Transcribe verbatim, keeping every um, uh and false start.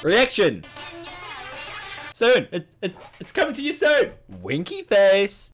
Reaction. Soon. It, it, it's coming to you soon. Winky face.